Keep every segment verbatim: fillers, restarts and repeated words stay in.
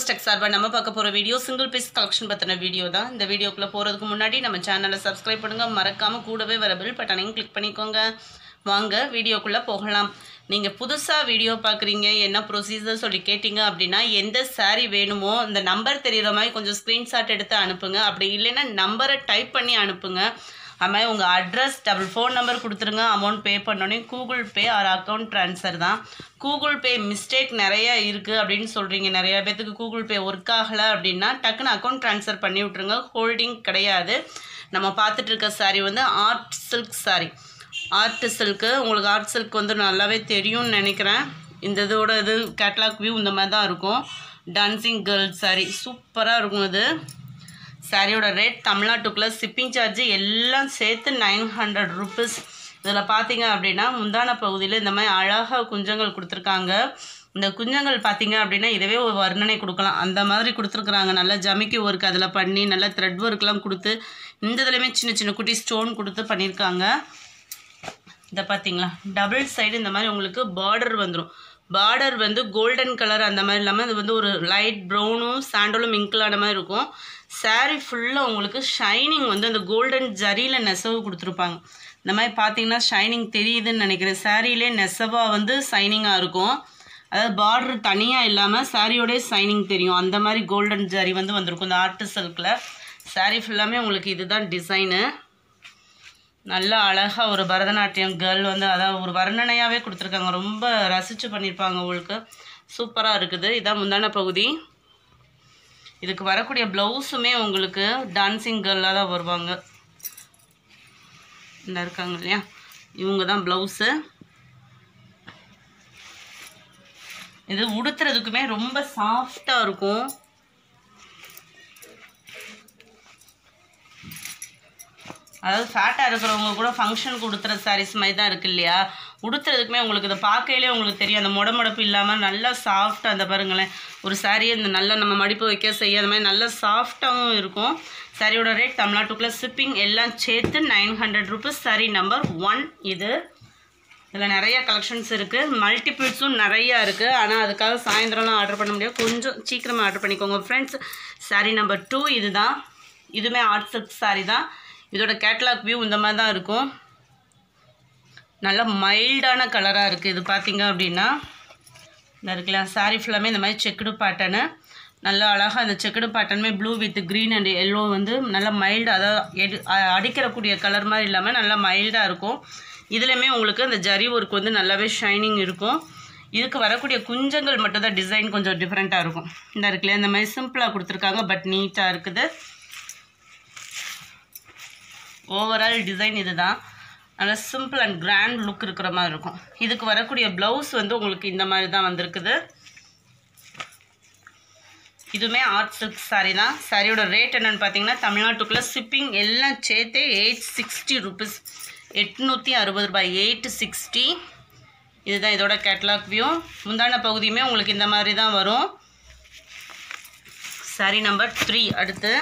Tech சார்பா நம்ம பார்க்க போற வீடியோ சிங்கிள் பீஸ் கலெக்ஷன் பத்தின வீடியோ தான். இந்த வீடியோக்குள்ள போறதுக்கு முன்னாடி நம்ம சேனலை சப்ஸ்கிரைப் பண்ணுங்க, மறக்காம கூடவே வர பெல் பட்டனையும் கிளிக் பண்ணிக்கோங்க. வாங்க வீடியோக்குள்ள போகலாம். நீங்க புதுசா வீடியோ பார்க்குறீங்க, என்ன ப்ரொசீஜர் சொல்லி கேட்டிங்க அப்படின்னா எந்த saree வேணுமோ இந்த நம்பர் தெரியுற மாதிரி கொஞ்சம் ஸ்க்ரீன்ஷாட் எடுத்து அனுப்புங்க. அப்படி இல்லைன்னா நம்பரை டைப் பண்ணி அனுப்புங்க. அதுமாதிரி உங்கள் அட்ரஸ் டபுள் ஃபோன் நம்பர் கொடுத்துருங்க. அமௌண்ட் பே பண்ணோன்னே Google Pay or account transfer தான். கூகுள் பே மிஸ்டேக் நிறையா இருக்குது அப்படின்னு சொல்கிறீங்க. நிறையா பேர்த்துக்கு கூகுள் பே ஒர்க் ஆகலை அப்படின்னா டக்குன்னு அக்கௌண்ட் ட்ரான்ஸ்ஃபர் பண்ணி விட்ருங்க. ஹோல்டிங் கிடையாது. நம்ம பார்த்துட்டு இருக்க சாரீ வந்து art silk sari. Art silk உங்களுக்கு ஆர்ட் சில்க் வந்து நல்லாவே தெரியும்னு நினைக்கிறேன். இந்த இதோட இது கேட்லாக் வியூ இந்த மாதிரி தான் இருக்கும். டான்சிங் கேர்ள் சாரீ சூப்பராக இருக்கும். இது சாரியோட ரேட் தமிழ்நாட்டுக்குள்ளே ஷிப்பிங் சார்ஜ் எல்லாம் சேர்த்து நைன் ஹண்ட்ரட் ருபீஸ். இதில் பார்த்தீங்க அப்படின்னா முந்தான பகுதியில் இந்த மாதிரி அழகாக குஞ்சங்கள் கொடுத்துருக்காங்க. இந்த குஞ்சங்கள் பார்த்தீங்க அப்படின்னா இதவே ஒரு வர்ணனை கொடுக்கலாம், அந்த மாதிரி கொடுத்துருக்குறாங்க. நல்லா ஜமிக்கி ஒர்க் அதில் பண்ணி நல்லா த்ரெட் ஒர்க்லாம் கொடுத்து இந்த இதுலையுமே சின்ன சின்ன குட்டி ஸ்டோன் கொடுத்து பண்ணியிருக்காங்க. இதை பார்த்தீங்களா, டபுள் சைடு இந்த மாதிரி உங்களுக்கு பார்டர் வந்துடும். பார்டர் வந்து கோல்டன் கலர் அந்த மாதிரி இல்லாமல் இது வந்து ஒரு லைட் ப்ரௌனும் சாண்டலும் மிங்கிளான மாதிரி இருக்கும். சாரீ ஃபுல்லாக உங்களுக்கு ஷைனிங் வந்து அந்த கோல்டன் ஜரியில் நெசவு கொடுத்துருப்பாங்க. இந்த மாதிரி பார்த்தீங்கன்னா ஷைனிங் தெரியுதுன்னு நினைக்கிறேன். சாரியிலே நெசவாக வந்து ஷைனிங்காக இருக்கும். அதாவது பார்டர் தனியாக இல்லாமல் சாரியோடய ஷைனிங் தெரியும். அந்த மாதிரி கோல்டன் ஜரி வந்து வந்திருக்கும் இந்த ஆர்ட் சில்கில். சாரீ ஃபுல்லாமே உங்களுக்கு இதுதான் டிசைனு. நல்லா அழகாக ஒரு பரதநாட்டியம் கேர்ள் வந்து அதாவது ஒரு வர்ணனையாகவே கொடுத்துருக்காங்க. ரொம்ப ரசித்து பண்ணியிருப்பாங்க. உங்களுக்கு சூப்பராக இருக்குது. இதான் முந்தான பகுதி. இதுக்கு வரக்கூடிய ப்ளவுஸுமே உங்களுக்கு டான்சிங் கேர்ளாக தான் வருவாங்க. இந்த இருக்காங்க இல்லையா, இவங்க தான் ப்ளவுஸு. இது உடுத்துறதுக்குமே ரொம்ப சாஃப்டாக இருக்கும். அதாவது ஃபேட்டாக இருக்கிறவங்க கூட ஃபங்க்ஷனுக்கு உடுத்துற சாரீஸ் மாதிரி தான் இருக்குது இல்லையா. உடுத்துறதுக்குமே உங்களுக்கு இதை பார்க்கையிலே உங்களுக்கு தெரியும். அந்த முட முடப்பு இல்லாமல் நல்லா சாஃப்டாக அந்த பாருங்களேன். ஒரு சாரியை இந்த நல்லா நம்ம மடிப்பு வைக்க செய்ய அந்த மாதிரி நல்லா சாஃப்டாகவும் இருக்கும். சாரியோட ரேட் தமிழ்நாட்டுக்குள்ளே ஷிப்பிங் எல்லாம் சேர்த்து nine hundred rupees. Sari number one இது. இதில் நிறைய கலெக்ஷன்ஸ் இருக்குது, மல்டிபிள்ஸும் நிறையா இருக்குது. ஆனால் அதுக்காக சாயந்தரம்லாம் ஆர்டர் பண்ண முடியாது, கொஞ்சம் சீக்கிரமாக ஆர்டர் பண்ணிக்கோங்க ஃப்ரெண்ட்ஸ். சாரி நம்பர் டூ இது தான். இதுவுமே ஆர்ட் சில்க் சாரி தான். இதோட கேட்லாக் வியூ இந்த மாதிரி தான் இருக்கும். நல்லா மைல்டான கலராக இருக்குது. இது பார்த்தீங்க அப்படின்னா இந்த இருக்குல்ல, சாரீ ஃபுல்லாமே இந்த மாதிரி செக்குடு பேட்டர்னு நல்லா அழகாக அந்த செக்குடு பேட்டர்னுமே blue with green and yellow வந்து நல்லா மைல்டு, அதாவது எடு அடிக்கிறக்கூடிய கலர் மாதிரி இல்லாமல் நல்லா மைல்டாக இருக்கும். இதுலையுமே உங்களுக்கு அந்த ஜரி ஒர்க் வந்து நல்லாவே ஷைனிங் இருக்கும். இதுக்கு வரக்கூடிய குஞ்சங்கள் மட்டும் தான் டிசைன் கொஞ்சம் டிஃப்ரெண்ட்டாக இருக்கும். இந்த இருக்குல்ல, இந்த மாதிரி சிம்பிளாக கொடுத்துருக்காங்க, பட் நீட்டாக இருக்குது. ஓவரால் டிசைன் இது தான். நல்லா சிம்பிள் அண்ட் கிராண்ட் லுக் இருக்கிற மாதிரி இருக்கும். இதுக்கு வரக்கூடிய ப்ளவுஸ் வந்து உங்களுக்கு இந்த மாதிரி தான் வந்திருக்குது. இதுவுமே ஆர்ட் சில்க் சாரீ தான். சாரியோட ரேட் என்னென்னு பார்த்தீங்கன்னா தமிழ்நாட்டுக்குள்ளே ஷிப்பிங் எல்லாம் சேர்த்தே எயிட் சிக்ஸ்டி ருபீஸ். எட்நூற்றி அறுபது ரூபாய், எயிட் சிக்ஸ்டி. இதுதான் இதோட கேட்லாக் வியூ. முந்தான பகுதியுமே உங்களுக்கு இந்த மாதிரி தான் வரும். சாரீ நம்பர் த்ரீ அடுத்து.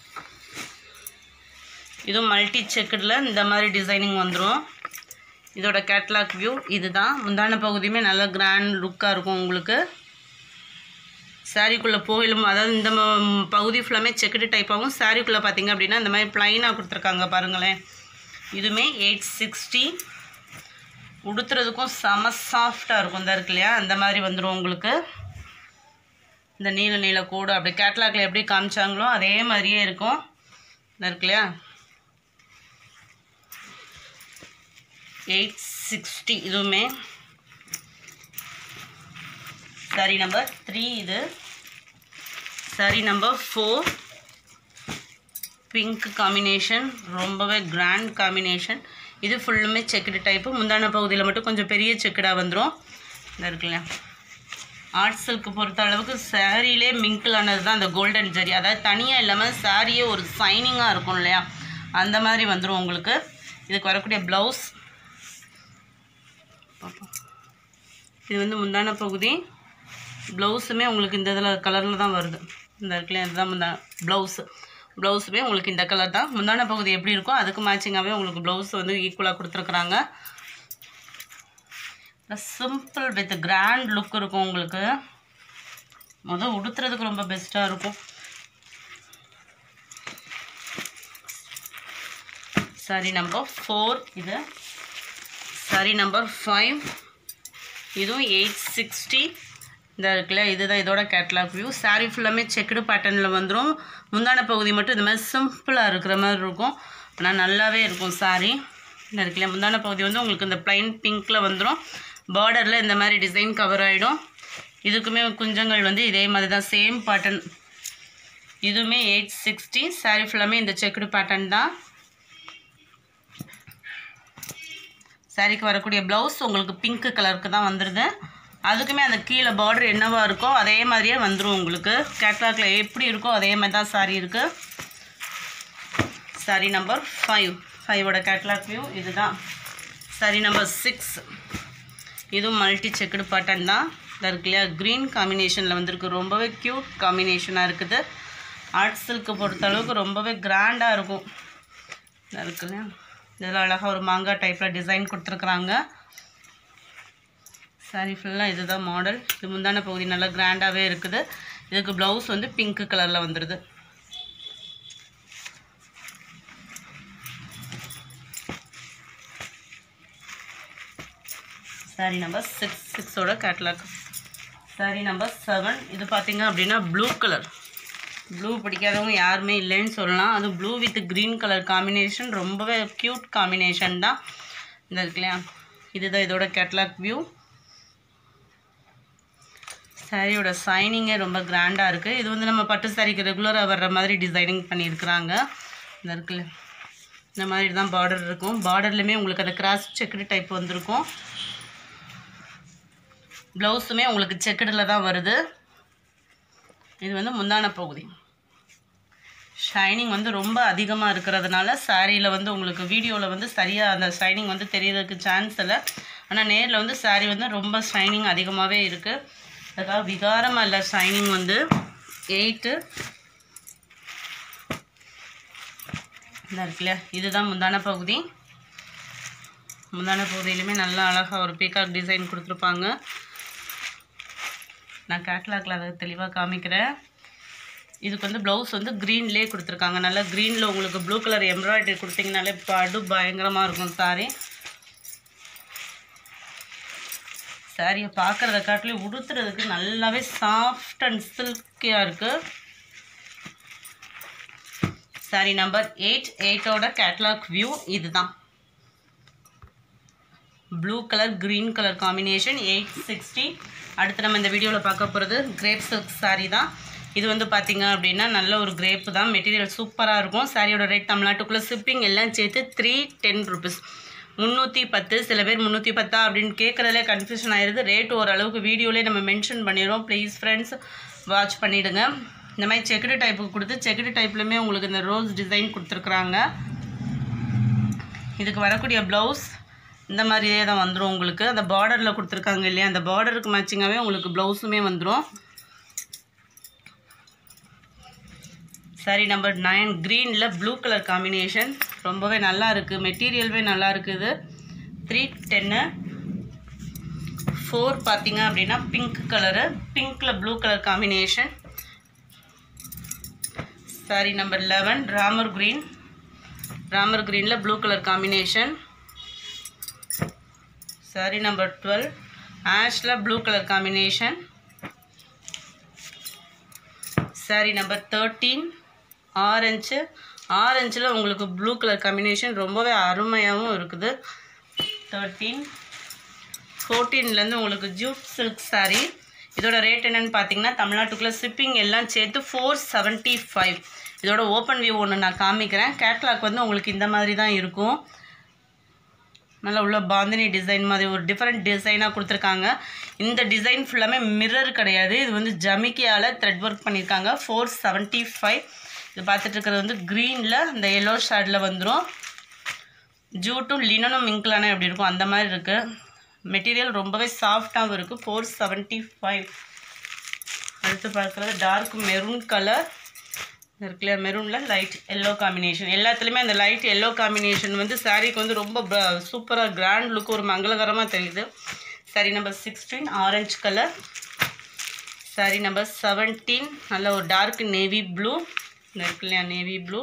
இதுவும் மல்டி செக்குடில் இந்த மாதிரி டிசைனிங் வந்துடும். இதோட கேட்லாக் வியூ இது தான். முந்தான பகுதியுமே நல்ல கிராண்ட் லுக்காக இருக்கும் உங்களுக்கு. சாரீக்குள்ளே போயிலும் அதாவது இந்த பகுதி ஃபுல்லாமே செக்குடு டைப்பாகவும், சாரீக்குள்ளே பார்த்தீங்க அப்படின்னா இந்த மாதிரி ப்ளைனாக கொடுத்துருக்காங்க பாருங்களேன். இதுவுமே எயிட் சிக்ஸ்டி. உடுத்துறதுக்கும் செம சாஃப்டாக இருக்கும். இந்த இருக்கு இல்லையா, அந்த மாதிரி வந்துடும் உங்களுக்கு. இந்த நீல நீல கோடு அப்படி கேட்லாகில் எப்படி காமிச்சாங்களோ அதே மாதிரியே இருக்கும். இந்த இருக்கு இல்லையா, எயிட் சிக்ஸ்டி. இதுவுமே சாரி நம்பர் த்ரீ இது. Sari number four pink combination, ரொம்பவே கிராண்ட் காம்பினேஷன். இது ஃபுல்லுமே செக்குடு டைப்பு. முந்தான பகுதியில் மட்டும் கொஞ்சம் பெரிய செக்குடாக வந்துடும். இந்த இருக்குல்ல, ஆர்ட் சில்க்கு பொறுத்த அளவுக்கு சாரியிலே மிங்கிளானது தான் அந்த கோல்டன் ஜரி. அதாவது தனியாக இல்லாமல் சாரியே ஒரு ஷைனிங்காக இருக்கும் இல்லையா, அந்த மாதிரி வந்துடும் உங்களுக்கு. இதுக்கு வரக்கூடிய ப்ளவுஸ் இது வந்து முந்தான பகுதி. ப்ளவுஸுமே உங்களுக்கு இந்த இதில் கலரில் தான் வருது. இந்த இருக்குல்ல, இதுதான் முந்தா ப்ளவுஸு. ப்ளவுஸுமே உங்களுக்கு இந்த கலர் தான். முந்தான பகுதி எப்படி இருக்கோ அதுக்கு மேட்சிங்காகவே உங்களுக்கு ப்ளவுஸ் வந்து ஈக்குவலாக கொடுத்துருக்குறாங்க. சிம்பிள் வித் கிராண்ட் லுக் இருக்கும் உங்களுக்கு. முதல் உடுத்துறதுக்கு ரொம்ப பெஸ்ட்டாக இருக்கும். Sari number four. இது சாரி நம்பர் ஃபைவ். இதுவும் எயிட் சிக்ஸ்டி. இந்த இருக்குல்ல, இதுதான் இதோட கேட்லாக் வியூ. சாரீ ஃபுல்லாமே செக்குடு பேட்டர்னில் வந்துடும். முந்தான பகுதி மட்டும் இந்த மாதிரி சிம்பிளாக இருக்கிற மாதிரி இருக்கும். ஆனால் நல்லாவே இருக்கும் சாரீ. இந்த இருக்குல்ல, முந்தான பகுதி வந்து உங்களுக்கு இந்த ப்ளைன் பிங்க்கில் வந்துடும். பார்டரில் இந்த மாதிரி டிசைன் கவர் ஆகிடும். இதுக்குமே குஞ்சங்கள் வந்து இதே மாதிரி தான், சேம் பேட்டர்ன். இதுவுமே எயிட் சிக்ஸ்டி. சாரீ ஃபுல்லாமே இந்த செக்குடு பேட்டர்ன் தான். சாரீக்கு வரக்கூடிய ப்ளவுஸ் உங்களுக்கு பிங்க் கலருக்கு தான் வந்துடுது. அதுக்குமே அந்த கீழே பார்டர் என்னவா இருக்கோ அதே மாதிரியே வந்துடும் உங்களுக்கு. கேட்லாகில் எப்படி இருக்கோ அதே மாதிரி தான் சாரீ இருக்குது. Sari number five. ஃபைவோட கேட்லாக் வியூ இது தான். Sari number six. இதுவும் மல்டி செக்குடு பேட்டர்ன் தான். இதில் இருக்கு இல்லையா, க்ரீன் காம்பினேஷனில் வந்துருக்கு. ரொம்பவே க்யூட் காம்பினேஷனாக இருக்குது. ஆர்ட் சில்க்கு பொறுத்தளவுக்கு ரொம்பவே கிராண்டாக இருக்கும். இதில் இருக்கு இல்லையா, இதில் அழகாக ஒரு மாங்காய் டைப்பில் டிசைன் கொடுத்துருக்குறாங்க. சாரீ ஃபுல்லாக இதுதான் மாடல். இது முந்தான பகுதி நல்லா கிராண்டாகவே இருக்குது. இதுக்கு ப்ளவுஸ் வந்து பிங்க் கலரில் வந்துடுது. Sari number six. சிக்ஸோட கேட்லாக். Sari number seven. இது பார்த்திங்க அப்படின்னா ப்ளூ கலர். ப்ளூ பிடிக்காதவங்க யாருமே இல்லைன்னு சொல்லலாம். அதுவும் blue with green colour combination ரொம்பவே க்யூட் காம்பினேஷன் தான். இந்த இருக்கு இல்லையா, இதுதான் இதோட கேட்லாக் வியூ. சாரியோட ஷைனிங்கே ரொம்ப கிராண்டாக இருக்குது. இது வந்து நம்ம பட்டு சாரிக்கு ரெகுலராக வர்ற மாதிரி டிசைனிங் பண்ணியிருக்கிறாங்க. இந்த இருக்குல்ல, இந்த மாதிரி தான் பார்டர் இருக்கும். பார்டர்லையுமே உங்களுக்கு அந்த கிராஸ் செக்குடு டைப் வந்திருக்கும். ப்ளவுஸுமே உங்களுக்கு செக்குடில் தான் வருது. இது வந்து முந்தான பகுதி. ஷைனிங் வந்து ரொம்ப அதிகமாக இருக்கிறதுனால சாரியில் வந்து உங்களுக்கு வீடியோவில் வந்து சரியாக அந்த ஷைனிங் வந்து தெரியறதுக்கு சான்ஸ் இல்லை. ஆனால் நேரில் வந்து சாரீ வந்து ரொம்ப ஷைனிங் அதிகமாகவே இருக்குது. அதுக்காக விகாரமாக இல்லை ஷைனிங் வந்து. எயிட்டு. இந்த இருக்குல்ல, இதுதான் முந்தான பகுதி. முந்தான பகுதியிலுமே நல்லா அழகாக ஒரு பீகாக் டிசைன் கொடுத்துருப்பாங்க. நான் கேட்லாகில் அதை தெளிவாக காமிக்கிறேன். இதுக்கு வந்து ப்ளவுஸ் வந்து க்ரீன்லேயே கொடுத்துருக்காங்க. நல்லா க்ரீனில் உங்களுக்கு ப்ளூ கலர் எம்ப்ராய்டரி கொடுத்தீங்கனாலே படு பயங்கரமாக இருக்கும் சாரீ. சாரியை பார்க்குறத காட்டிலே உடுத்துறதுக்கு நல்லாவே சாஃப்ட் அண்ட் சில்கியாக இருக்குது. Sari number eight. எயிட்டோட கேட்லாக் வியூ இது தான். Blue colour green colour combination. Eight sixty. அடுத்து நம்ம இந்த வீடியோவில் பார்க்க போகிறது கிரேப் சில்க் சாரீ தான். இது வந்து பார்த்திங்க அப்படின்னா நல்ல ஒரு கிரேப்பு தான். மெட்டீரியல் சூப்பராக இருக்கும். சாரியோட ரேட் தமிழ்நாட்டுக்குள்ளே ஷிப்பிங் எல்லாம் சேர்த்து த்ரீ டென் ருபீஸ். முந்நூற்றி பத்து. சில பேர் முந்நூற்றி பத்தா அப்படின்னு கேட்குறதுலே கன்ஃபியூஷன் ஆயிடுது. ரேட் ஓரளவுக்கு வீடியோவிலே நம்ம மென்ஷன் பண்ணிடுறோம். ப்ளீஸ் ஃப்ரெண்ட்ஸ் வாட்ச் பண்ணிவிடுங்க. இந்த மாதிரி செக்குடு டைப்புக்கு கொடுத்து செக்குடு டைப்லையுமே உங்களுக்கு இந்த ரோஸ் டிசைன் கொடுத்துருக்குறாங்க. இதுக்கு வரக்கூடிய ப்ளவுஸ் இந்த மாதிரியே தான் வந்துடும் உங்களுக்கு. அந்த பார்டரில் கொடுத்துருக்காங்க இல்லையா, அந்த பார்டருக்கு மேட்சிங்காகவே உங்களுக்கு ப்ளவுஸுமே வந்துடும். Sari number nine. க்ரீனில் ப்ளூ கலர் காம்பினேஷன் ரொம்பவே நல்லா இருக்குது. மெட்டீரியல்வே நல்லா இருக்குது. த்ரீ டென்னு. ஃபோர் பார்த்திங்க அப்படின்னா பிங்க் கலரு. பிங்க்கில் blue colour combination. Sari number eleven. Ramar green. Ramar க்ரீனில் blue colour combination. Sari number twelve. ஆஷில் blue colour combination. Sari number thirteen. Orange. ஆரஞ்சில் உங்களுக்கு ப்ளூ கலர் காம்பினேஷன் ரொம்பவே அருமையாகவும் இருக்குது. தேர்ட்டீன். ஃபோர்டீன்லேருந்து உங்களுக்கு ஜூட் சில்க் சாரீ. இதோட ரேட் என்னென்னு பார்த்தீங்கன்னா தமிழ்நாட்டுக்குள்ளே ஷிப்பிங் எல்லாம் சேர்த்து ஃபோர் செவன்ட்டி ஃபைவ். இதோட ஓப்பன் வியூ ஒன்று நான் காமிக்கிறேன். கேட்லாக் வந்து உங்களுக்கு இந்த மாதிரி தான் இருக்கும். நல்லா உள்ள பாந்தினி டிசைன் மாதிரி ஒரு டிஃப்ரெண்ட் டிசைனாக கொடுத்துருக்காங்க. இந்த டிசைன் ஃபுல்லாமே மிரர் கிடையாது. இது வந்து ஜமிக்கியால் த்ரெட் ஒர்க் பண்ணியிருக்காங்க. Four seventy five. இது பார்த்துட்டு இருக்கிறது வந்து க்ரீனில் இந்த எல்லோ ஷேடில் வந்துடும். ஜூட்டும் லினனும் மிங்க்லானே எப்படி இருக்கும் அந்த மாதிரி இருக்குது. மெட்டீரியல் ரொம்பவே சாஃப்டாகவும் இருக்குது. Four seventy five. அடுத்து பார்க்குறது டார்க் மெரூன் கலர் இருக்குல்ல. மெரூனில் லைட் எல்லோ காம்பினேஷன். எல்லாத்துலேயுமே அந்த லைட் எல்லோ காம்பினேஷன் வந்து சாரீக்கு வந்து ரொம்ப சூப்பராக கிராண்ட் லுக் ஒரு மங்களகரமாக தெரியுது. Sari number sixteen. Orange colour. Sari number seventeen நல்ல ஒரு டார்க் நேவி ப்ளூ இருக்கு இல்லையா, navy blue.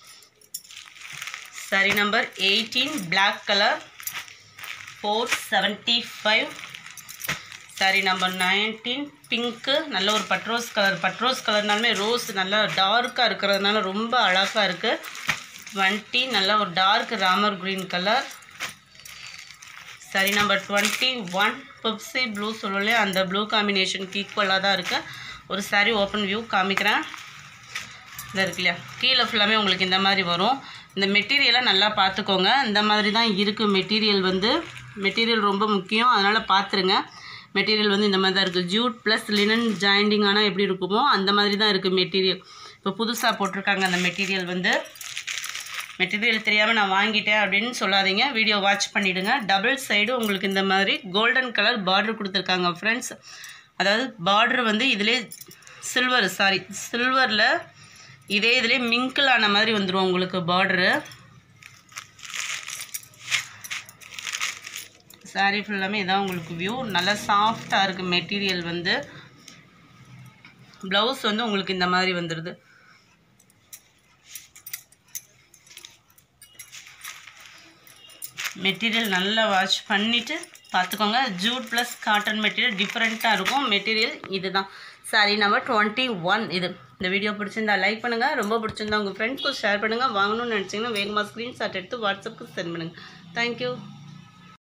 Sari number eighteen black colour four seventy five. Sari number nineteen pink நல்ல ஒரு பட்ரோஸ் கலர். பட்ரோஸ் கலர்னாலுமே ரோஸ் நல்லா டார்க்காக இருக்கிறதுனால ரொம்ப அழகாக இருக்குது. டுவெண்ட்டி நல்ல ஒரு dark Ramar green colour. Sari number twenty one Pepsi blue சொல்லலையே, அந்த ப்ளூ காம்பினேஷனுக்கு ஈக்குவலாக தான் இருக்குது. ஒரு சாரி ஓப்பன் வியூ காமிக்கிறேன். இதாக இருக்கு இல்லையா, கீழே ஃபுல்லாமே உங்களுக்கு இந்த மாதிரி வரும். இந்த மெட்டீரியலை நல்லா பார்த்துக்கோங்க. இந்த மாதிரி தான் இருக்குது மெட்டீரியல் வந்து. மெட்டீரியல் ரொம்ப முக்கியம், அதனால் பார்த்துருங்க. மெட்டீரியல் வந்து இந்த மாதிரி தான் இருக்குது. ஜூட் ப்ளஸ் லினன் ஜாயிண்டிங் ஆனால் எப்படி இருக்குமோ அந்த மாதிரி தான் இருக்குது மெட்டீரியல். இப்போ புதுசாக போட்டிருக்காங்க அந்த மெட்டீரியல் வந்து. மெட்டீரியல் தெரியாமல் நான் வாங்கிட்டேன் அப்படின்னு சொல்லாதீங்க, வீடியோ வாட்ச் பண்ணிவிடுங்க. டபுள் சைடு உங்களுக்கு இந்த மாதிரி கோல்டன் கலர் பார்டர் கொடுத்துருக்காங்க ஃப்ரெண்ட்ஸ். அதாவது பார்டர் வந்து இதிலே சில்வர் சாரி சில்வரில் இதே இதிலே மிங்கிள் ஆன மாதிரி வந்துடும் உங்களுக்கு பார்டரு. சாரீ ஃபுல்லாமே இதான் உங்களுக்கு வியூ. நல்லா சாஃப்டாக இருக்குது மெட்டீரியல் வந்து. ப்ளவுஸ் வந்து உங்களுக்கு இந்த மாதிரி வந்துடுது. மெட்டீரியல் நல்லா வாஷ் பண்ணிவிட்டு பார்த்துக்கோங்க. ஜூட் ப்ளஸ் காட்டன் மெட்டீரியல் டிஃப்ரெண்ட்டாக இருக்கும் மெட்டீரியல். இது தான் சாரீ நம்பர் டுவெண்ட்டி ஒன். இது இந்த வீடியோ பிடிச்சிருந்தா லைக் பண்ணுங்கள், ரொம்ப பிடிச்சிருந்தா உங்கள் ஃப்ரெண்ட்ஸ்க்கு ஷேர் பண்ணுங்கள். வாங்கணும்னு நினச்சிங்கன்னா வேகமாக ஸ்க்ரீன்ஷாட் எடுத்து வாட்ஸ்அப்புக்கு சென்ட் பண்ணுங்கள். தேங்க்யூ.